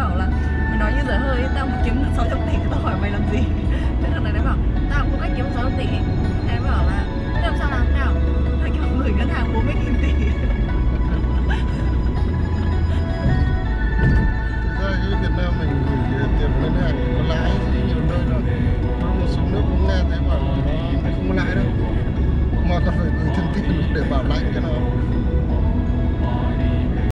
bảo là mình nói như dở hơi ấy, tao muốn kiếm được 600 tỷ, tao hỏi mày làm gì? Thế thằng này nó bảo tao không có cách kiếm 600 tỷ. Em bảo là